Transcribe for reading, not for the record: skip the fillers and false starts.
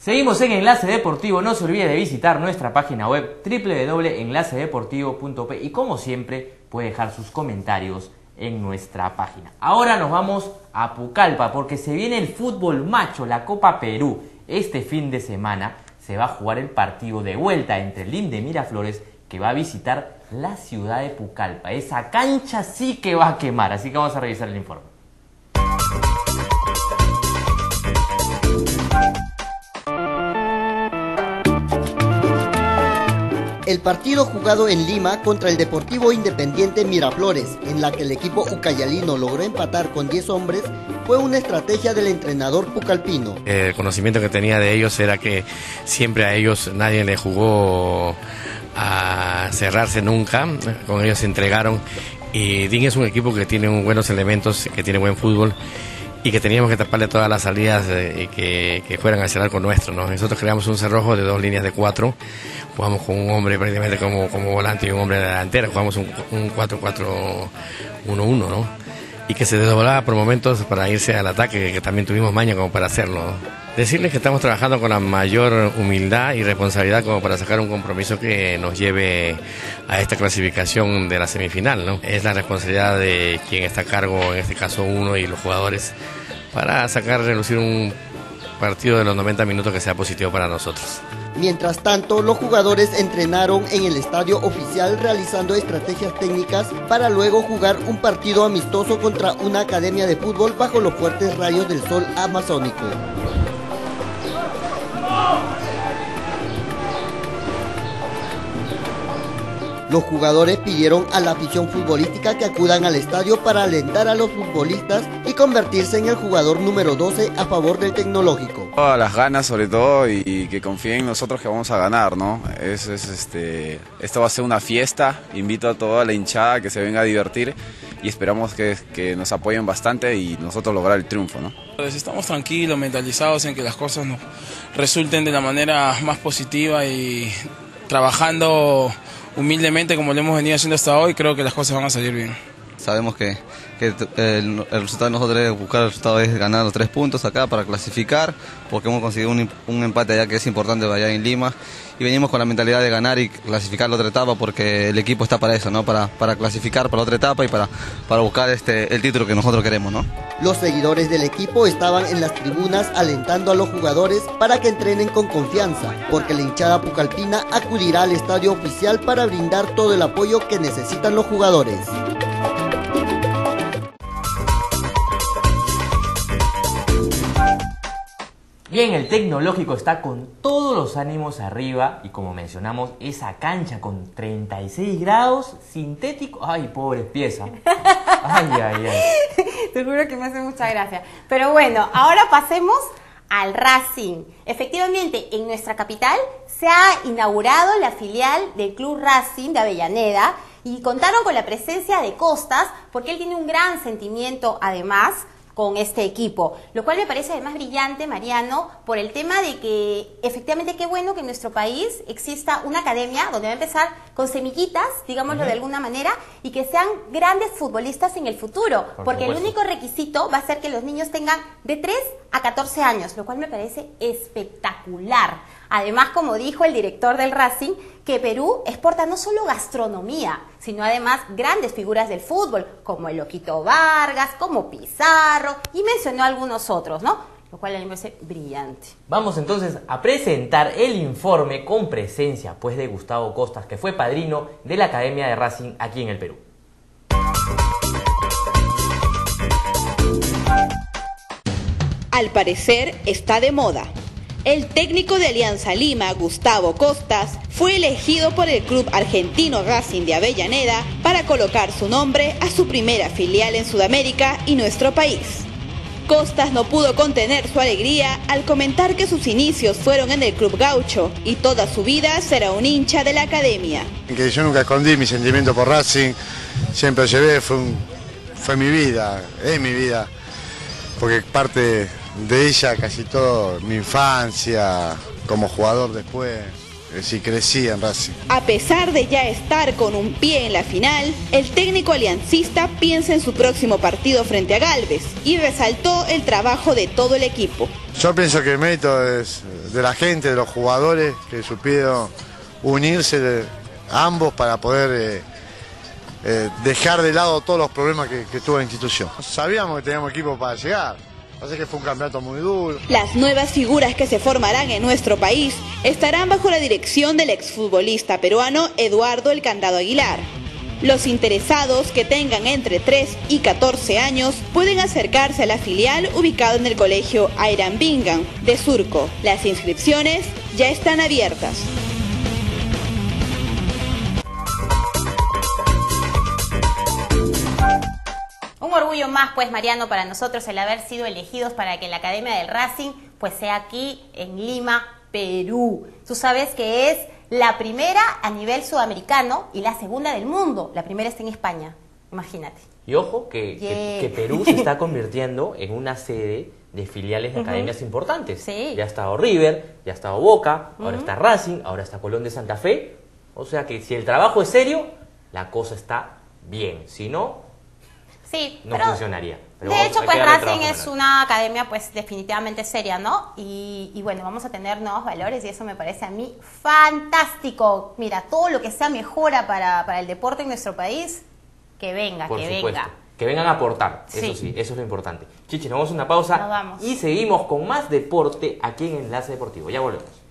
Seguimos en Enlace Deportivo, no se olvide de visitar nuestra página web www.enlacedeportivo.p y como siempre puede dejar sus comentarios en nuestra página. Ahora nos vamos a Pucallpa porque se viene el fútbol macho, la Copa Perú. Este fin de semana se va a jugar el partido de vuelta entre el LIM de Miraflores que va a visitar la ciudad de Pucallpa. Esa cancha sí que va a quemar, así que vamos a revisar el informe. El partido jugado en Lima contra el Deportivo Independiente Miraflores, en la que el equipo ucayalino logró empatar con 10 hombres, fue una estrategia del entrenador pucallpino. El conocimiento que tenía de ellos era que siempre a ellos nadie les jugó a cerrarse nunca, con ellos se entregaron y DIN es un equipo que tiene buenos elementos, que tiene buen fútbol y que teníamos que taparle todas las salidas y que fueran hacia el arco nuestro, ¿no? Nosotros creamos un cerrojo de 2 líneas de 4, jugamos con un hombre prácticamente como volante y un hombre de delantera, jugamos un 4-4-1-1, ¿no? Y que se desdoblaba por momentos para irse al ataque, que también tuvimos maña como para hacerlo, ¿no? Decirles que estamos trabajando con la mayor humildad y responsabilidad como para sacar un compromiso que nos lleve a esta clasificación de la semifinal, ¿no? Es la responsabilidad de quien está a cargo, en este caso uno y los jugadores, para sacar, relucir un partido de los 90 minutos que sea positivo para nosotros. Mientras tanto, los jugadores entrenaron en el estadio oficial realizando estrategias técnicas para luego jugar un partido amistoso contra una academia de fútbol bajo los fuertes rayos del sol amazónico. Los jugadores pidieron a la afición futbolística que acudan al estadio para alentar a los futbolistas y convertirse en el jugador número 12 a favor del Tecnológico. Todas las ganas sobre todo y que confíen en nosotros que vamos a ganar, ¿no? Esto va a ser una fiesta, invito a toda la hinchada que se venga a divertir y esperamos que nos apoyen bastante y nosotros lograr el triunfo, ¿no? Pues estamos tranquilos, mentalizados en que las cosas nos resulten de la manera más positiva y trabajando humildemente como lo hemos venido haciendo hasta hoy, creo que las cosas van a salir bien. Sabemos que el resultado de nosotros es buscar el resultado, es ganar los 3 puntos acá para clasificar, porque hemos conseguido un empate allá que es importante allá en Lima, y venimos con la mentalidad de ganar y clasificar la otra etapa, porque el equipo está para eso, ¿no? Para clasificar para la otra etapa y para buscar el título que nosotros queremos, ¿no? Los seguidores del equipo estaban en las tribunas alentando a los jugadores para que entrenen con confianza, porque la hinchada pucallpina acudirá al estadio oficial para brindar todo el apoyo que necesitan los jugadores. Bien, el Tecnológico está con todos los ánimos arriba y como mencionamos, esa cancha con 36 grados, sintético, ay, pobre pieza. Ay, ay, ay. Te juro que me hace mucha gracia. Pero bueno, ahora pasemos al Racing. Efectivamente, en nuestra capital se ha inaugurado la filial del Club Racing de Avellaneda y contaron con la presencia de Costas porque él tiene un gran sentimiento además con este equipo, lo cual me parece además brillante, Mariano, por el tema de que efectivamente qué bueno que en nuestro país exista una academia donde va a empezar con semillitas, digámoslo de alguna manera, y que sean grandes futbolistas en el futuro, porque el único requisito va a ser que los niños tengan de 3 a 14 años, lo cual me parece espectacular. Además, como dijo el director del Racing, que Perú exporta no solo gastronomía, sino además grandes figuras del fútbol, como el Loquito Vargas, como Pizarro, y mencionó algunos otros, ¿no? Lo cual a mí me parece brillante. Vamos entonces a presentar el informe con presencia, pues, de Gustavo Costas, que fue padrino de la Academia de Racing aquí en el Perú. Al parecer está de moda. El técnico de Alianza Lima, Gustavo Costas, fue elegido por el club argentino Racing de Avellaneda para colocar su nombre a su primera filial en Sudamérica y nuestro país. Costas no pudo contener su alegría al comentar que sus inicios fueron en el club gaucho y toda su vida será un hincha de la academia. Que yo nunca escondí mi sentimiento por Racing, siempre llevé, fue mi vida, es mi vida, porque parte de ella casi todo, mi infancia, como jugador después, sí crecí en Racing. A pesar de ya estar con un pie en la final, el técnico aliancista piensa en su próximo partido frente a Galvez y resaltó el trabajo de todo el equipo. Yo pienso que el mérito es de la gente, de los jugadores que supieron unirse ambos para poder dejar de lado todos los problemas que tuvo la institución. Sabíamos que teníamos equipo para llegar, así que fue un campeonato muy duro. Las nuevas figuras que se formarán en nuestro país estarán bajo la dirección del exfutbolista peruano Eduardo El Candado Aguilar. Los interesados que tengan entre 3 y 14 años pueden acercarse a la filial ubicada en el colegio Ayran Bingham de Surco. Las inscripciones ya están abiertas. Un orgullo más, pues, Mariano, para nosotros el haber sido elegidos para que la Academia del Racing pues sea aquí en Lima, Perú. Tú sabes que es la primera a nivel sudamericano y la segunda del mundo. La primera está en España, imagínate. Y ojo que Perú se está convirtiendo en una sede de filiales de academias importantes. Sí. Ya ha estado River, ya ha estado Boca, ahora está Racing, ahora está Colón de Santa Fe. O sea que si el trabajo es serio, la cosa está bien. Si no, sí, no funcionaría. Pero de hecho, hay pues que darle Racing trabajo es una academia pues definitivamente seria, ¿no? Y bueno, vamos a tener nuevos valores y eso me parece a mí fantástico. Mira, todo lo que sea mejora para el deporte en nuestro país, que venga, Por que supuesto. venga. Que vengan a aportar, Sí. eso sí, eso es lo importante. Chichi, nos vamos a una pausa Nos vamos. y seguimos con más deporte aquí en Enlace Deportivo. Ya volvemos.